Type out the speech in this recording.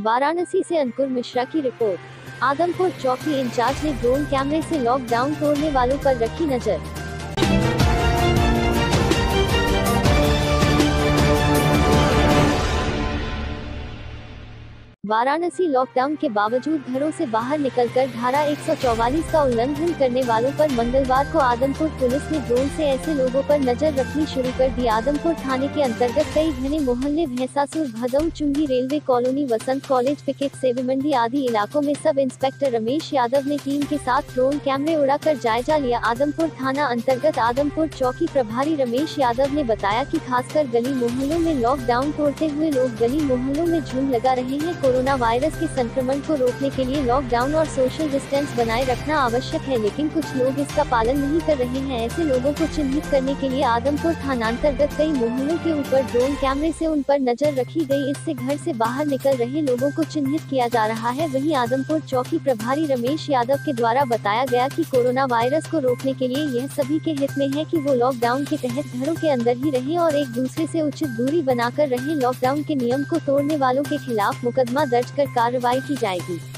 वाराणसी से अंकुर मिश्रा की रिपोर्ट। आदमपुर चौकी इंचार्ज ने ड्रोन कैमरे से लॉकडाउन तोड़ने वालों पर रखी नजर। वाराणसी लॉकडाउन के बावजूद घरों से बाहर निकलकर धारा 144 का उल्लंघन करने वालों पर मंगलवार को आदमपुर पुलिस ने ड्रोन से ऐसे लोगों पर नजर रखनी शुरू कर दी। आदमपुर थाने के अंतर्गत कई घने मोहल्ले Bhainsasur, Bhadau, Chungi, railway colony, Vasant college, Picket, Sevimandi आदि इलाकों में सब इंस्पेक्टर रमेश यादव ने टीम के साथ ड्रोन कैमरे उड़ाकर जायजा लिया। आदमपुर थाना अंतर्गत आदमपुर चौकी प्रभारी रमेश यादव ने बताया कि खासकर गली मोहल्लों में लॉकडाउन तोड़ते हुए लोग गली मोहल्लों में झूम लगा रहे हैं। कोरोना वायरस के संक्रमण को रोकने के लिए लॉकडाउन और सोशल डिस्टेंस बनाए रखना आवश्यक है, लेकिन कुछ लोग इसका पालन नहीं कर रहे हैं। ऐसे लोगों को चिन्हित करने के लिए आदमपुर थानांतर्गत कई मोहल्लों के ऊपर ड्रोन कैमरे से उन पर नजर रखी गई। इससे घर से बाहर निकल रहे लोगों को चिन्हित किया जा रहा है। वहीं आदमपुर चौकी प्रभारी रमेश यादव के द्वारा बताया गया कि कोरोना वायरस को रोकने के लिए यह सभी के हित में है कि वो लॉकडाउन के तहत घरों के अंदर ही रहें और एक दूसरे से उचित दूरी बनाकर रहें। लॉकडाउन के नियम को तोड़ने वालों के खिलाफ मुकदमा दर्ज कर कार्रवाई की जाएगी।